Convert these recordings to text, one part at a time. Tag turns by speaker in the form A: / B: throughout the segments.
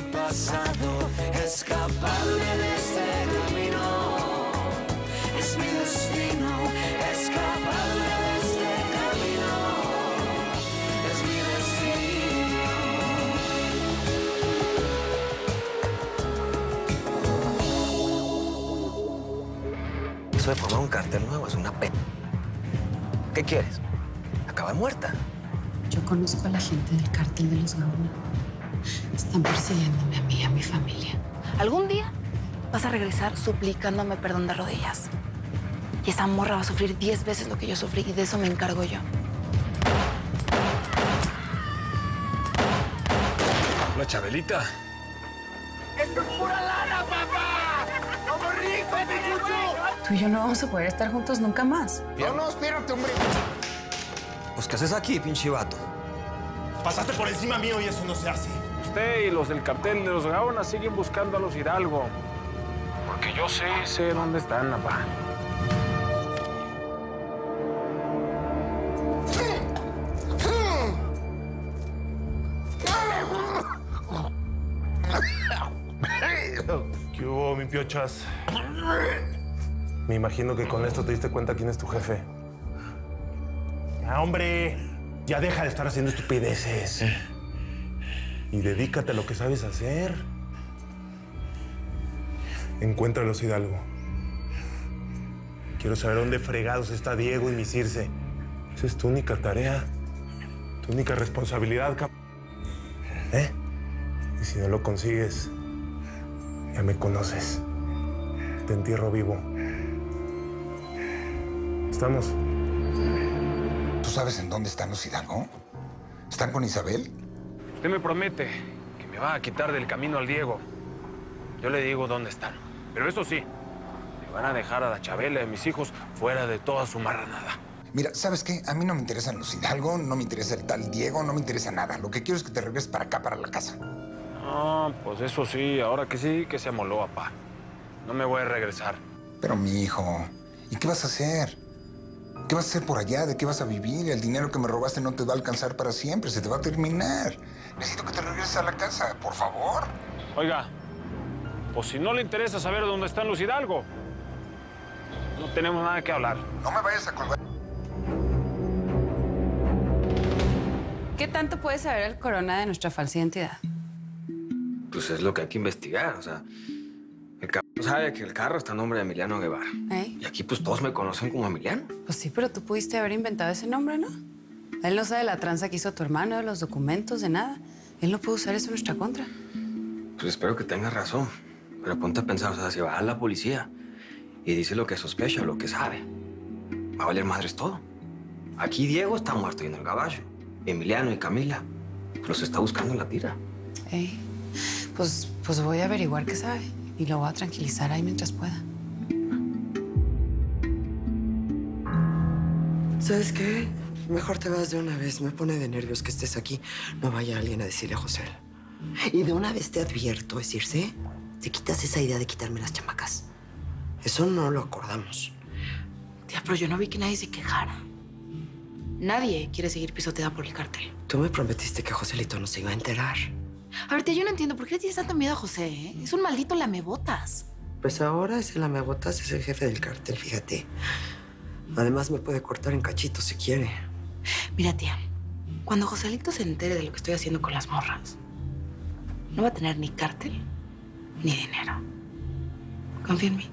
A: pasado, escaparme de este camino. Es mi destino, escaparme de este camino. Es mi destino.
B: Eso de formar un cartel nuevo es una pena. ¿Qué quieres? Acaba muerta.
C: Yo conozco a la gente del cártel de los Gaona. Están persiguiéndome a mí y a mi familia.
D: Algún día vas a regresar suplicándome perdón de rodillas. Y esa morra va a sufrir 10 veces lo que yo sufrí y de eso me encargo yo.
E: Hola, Chabelita.
A: ¡Esto es pura lana, papá! ¡Vamos ricos, mi chuchu!
C: Tú y yo no vamos a poder estar juntos nunca más.
A: No, espérate, hombre.
B: Pues, ¿qué haces aquí, pinche vato?
E: Pasaste por encima mío y eso no se hace.
F: Usted y los del cartel de los Gaona siguen buscando a los Hidalgo. Porque yo sé dónde están, papá.
E: ¿Qué hubo, mi piochas? Me imagino que con esto te diste cuenta quién es tu jefe. ¡Ah, hombre! Ya deja de estar haciendo estupideces. Y dedícate a lo que sabes hacer. Encuéntralos, Hidalgo. Quiero saber dónde fregados está Diego y mi Circe. Esa es tu única tarea. Tu única responsabilidad, ¿eh? Y si no lo consigues, ya me conoces. Te entierro vivo. ¿Estamos?
G: ¿Tú sabes en dónde están los Hidalgo? ¿Están con Isabel?
F: Usted me promete que me va a quitar del camino al Diego. Yo le digo dónde están. Pero eso sí, me van a dejar a la Chabela y a mis hijos fuera de toda su marranada.
G: Mira, ¿sabes qué? A mí no me interesan los Hidalgo, no me interesa el tal Diego, no me interesa nada. Lo que quiero es que te regreses para acá, para la casa.
F: Ah, pues eso sí, ahora que sí, que se amoló, papá. No me voy a regresar.
G: Pero, mi hijo, ¿y qué vas a hacer? ¿Qué vas a hacer por allá? ¿De qué vas a vivir? El dinero que me robaste no te va a alcanzar para siempre, se te va a terminar. Necesito que te regreses a la casa, por favor.
F: Oiga, pues si no le interesa saber dónde están los Hidalgo, no tenemos nada que hablar.
G: No me vayas a colgar.
C: ¿Qué tanto puede saber el Corona de nuestra falsa identidad?
B: Pues es lo que hay que investigar, o sea... El cabrón sabe que el carro está a nombre de Emiliano Guevara.
C: ¿Eh?
B: Y aquí, pues, todos me conocen como Emiliano.
C: Pues sí, pero tú pudiste haber inventado ese nombre, ¿no? Él no sabe la tranza que hizo tu hermano, de los documentos, de nada. Él no puede usar eso en nuestra contra.
B: Pues espero que tengas razón. Pero ponte a pensar, o sea, si va a la policía y dice lo que sospecha, lo que sabe, va a valer madres todo. Aquí Diego está muerto y en el caballo. Emiliano y Camila los está buscando en la tira.
C: Pues voy a averiguar qué sabe y lo voy a tranquilizar ahí mientras pueda.
H: ¿Sabes qué? Mejor te vas de una vez. Me pone de nervios que estés aquí. No vaya alguien a decirle a José. Y de una vez te advierto, es decirse, te quitas esa idea de quitarme las chamacas. Eso no lo acordamos.
D: Tía, pero yo no vi que nadie se quejara. Nadie quiere seguir pisoteada por el cártel.
H: Tú me prometiste que Joselito no se iba a enterar.
D: A ver, tía, yo no entiendo por qué le tienes tanto miedo a José, ¿eh? Es un maldito lamebotas.
H: Pues ahora ese lamebotas es el jefe del cártel, fíjate. Además, me puede cortar en cachitos si quiere.
D: Mira, tía, cuando Joselito se entere de lo que estoy haciendo con las morras, no va a tener ni cártel ni dinero. Confía en mí.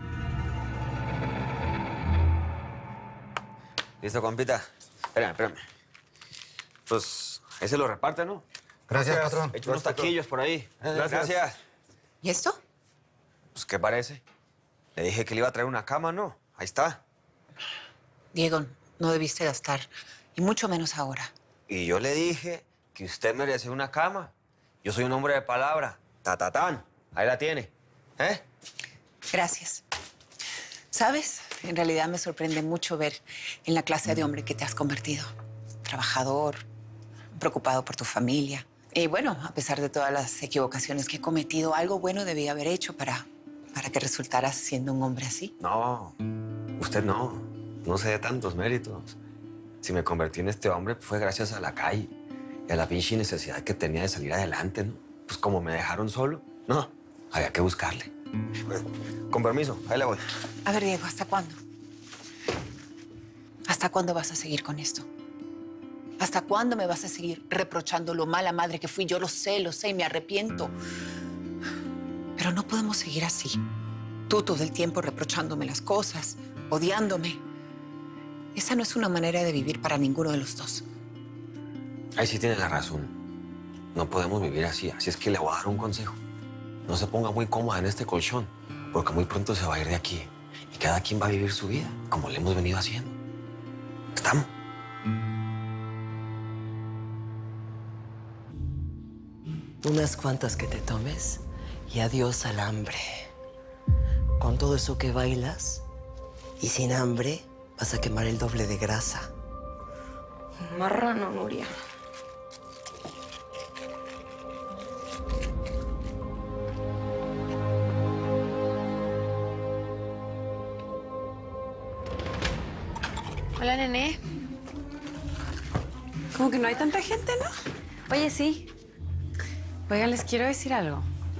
B: ¿Listo, compita? Espérame. Pues, ahí se lo reparte, ¿no?
G: Gracias, patrón.
B: He hecho unos taquillos por ahí. Gracias.
C: ¿Y esto?
B: Pues, ¿qué parece? Le dije que le iba a traer una cama, ¿no? Ahí está.
C: Diego, no debiste gastar, y mucho menos ahora.
B: Y yo le dije que usted merece una cama. Yo soy un hombre de palabra. Tatatán. Ahí la tiene. ¿Eh?
C: Gracias. ¿Sabes? En realidad me sorprende mucho ver en la clase de hombre que te has convertido. Trabajador, preocupado por tu familia. Y bueno, a pesar de todas las equivocaciones que he cometido, algo bueno debí haber hecho para que resultaras siendo un hombre así.
B: No, usted no. No sé de tantos méritos. Si me convertí en este hombre, fue gracias a la calle y a la pinche necesidad que tenía de salir adelante, ¿no? pues como me dejaron solo, no, había que buscarle. Con permiso, ahí le voy.
C: A ver, Diego, ¿hasta cuándo? ¿Hasta cuándo vas a seguir con esto? ¿Hasta cuándo me vas a seguir reprochando lo mala madre que fui? Yo lo sé y me arrepiento. Pero no podemos seguir así. Tú todo el tiempo reprochándome las cosas, odiándome. Esa no es una manera de vivir para ninguno de los dos.
B: Ahí sí tienes la razón. No podemos vivir así. Así es que le voy a dar un consejo. No se ponga muy cómoda en este colchón, porque muy pronto se va a ir de aquí. Y cada quien va a vivir su vida, como le hemos venido haciendo. ¿Estamos?
H: Unas cuantas que te tomes y adiós al hambre. Con todo eso que bailas y sin hambre, vas a quemar el doble de grasa.
D: Marrano, Nuria.
I: Hola, Nené. Como que no hay tanta gente, ¿no? Oye, sí. Oigan, les quiero decir algo.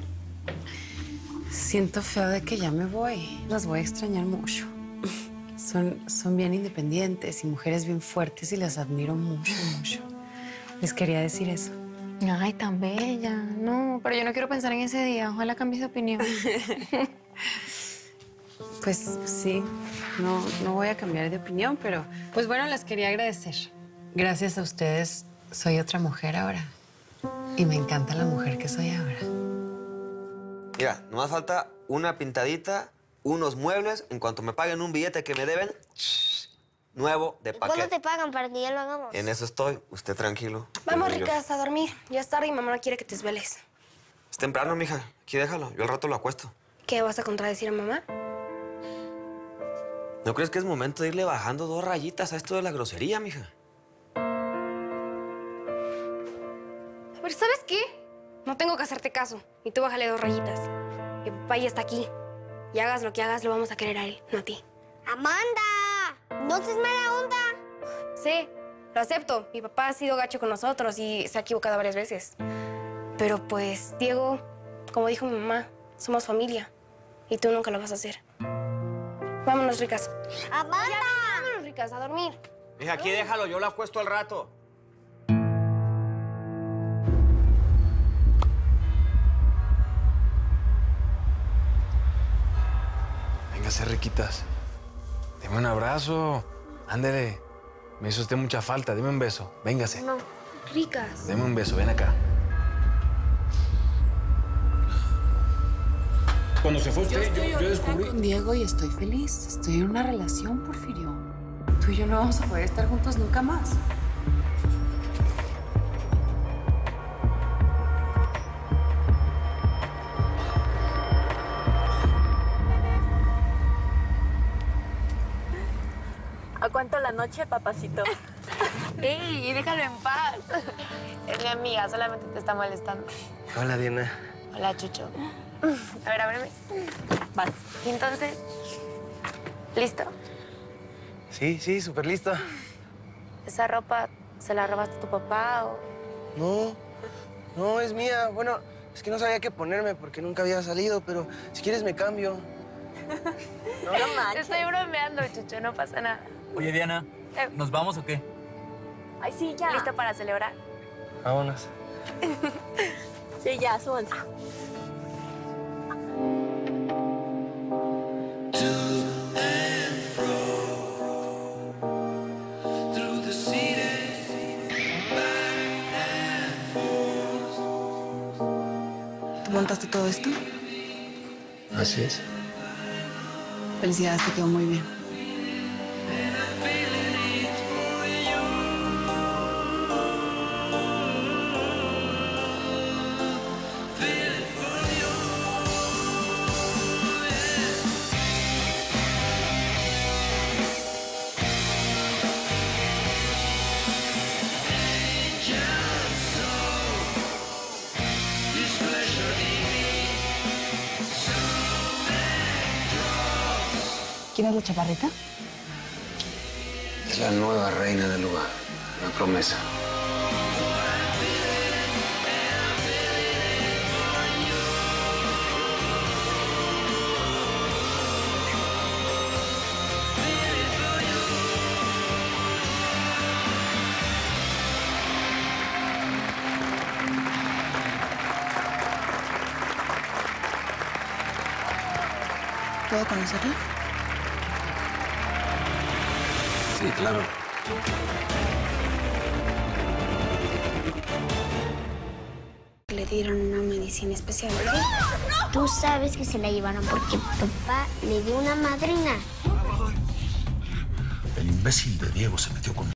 I: Siento feo de que ya me voy. Las voy a extrañar mucho. Son bien independientes y mujeres bien fuertes y las admiro mucho, mucho. Les quería decir eso.
J: Ay, tan bella. No, pero yo no quiero pensar en ese día. Ojalá cambies de opinión.
I: Pues sí, no voy a cambiar de opinión, pero pues bueno, les quería agradecer. Gracias a ustedes soy otra mujer ahora. Y me encanta la mujer que soy ahora.
B: Mira, nomás falta una pintadita, unos muebles. En cuanto me paguen un billete que me deben, nuevo de paquete.
K: ¿Cuándo te pagan para que ya lo hagamos?
B: En eso estoy. Usted tranquilo.
J: Vamos, Ricas, a dormir. Ya es tarde y mamá no quiere que te desveles.
B: Es temprano, mija. Aquí déjalo. Yo al rato lo acuesto.
J: ¿Qué, vas a contradecir a mamá?
B: ¿No crees que es momento de irle bajando 2 rayitas a esto de la grosería, mija?
J: Pero ¿sabes qué? No tengo que hacerte caso. Y tú bájale 2 rayitas. Mi papá ya está aquí. Y hagas lo que hagas, lo vamos a querer a él, no a ti.
K: ¡Amanda! ¡No seas mala onda!
J: Sí, lo acepto. Mi papá ha sido gacho con nosotros y se ha equivocado varias veces. Pero pues, Diego, como dijo mi mamá, somos familia. Y tú nunca lo vas a hacer. Vámonos, Ricas.
K: ¡Amanda!
J: Ya, vámonos, Ricas, a dormir.
B: Mija, aquí déjalo. Yo lo acuesto al rato.
F: Véngase, Riquitas. Deme un abrazo. Ándele. Me hizo usted mucha falta. Deme un beso. Véngase.
J: No, Ricas.
F: Deme un beso. Ven acá. Cuando se fue usted, yo descubrí...
I: Con Diego y estoy feliz. Estoy en una relación, Porfirio. Tú y yo no vamos a poder estar juntos nunca más.
L: ¿A cuánto la noche, papacito?
J: ¡Ey, déjalo en paz! Es mi amiga, solamente te está molestando.
B: Hola, Diana.
J: Hola, Chucho. A ver, ábreme.
L: Vas.
J: ¿Y entonces? ¿Listo?
F: Sí, súper listo.
J: ¿Esa ropa se la robaste a tu papá o...?
M: No, es mía. Bueno, es que no sabía qué ponerme porque nunca había salido, pero si quieres me cambio.
J: No manches. Estoy bromeando, Chucho, no pasa nada.
N: Oye, Diana, ¿nos vamos o qué?
J: Ay, sí, ya. ¿Listo para celebrar?
M: Vámonos.
L: Sí, ya, súbanse.
C: ¿Tú montaste todo esto?
G: Así es.
C: Felicidades, te quedó muy bien. ¿Quién es la chaparrita?
G: Es la nueva reina del lugar. Una promesa.
C: ¿Puedo conocerla?
O: Sí, claro.
K: Le dieron una medicina especial, ¿ok? Tú sabes que se la llevaron porque papá le dio una madrina.
O: El imbécil de Diego se metió con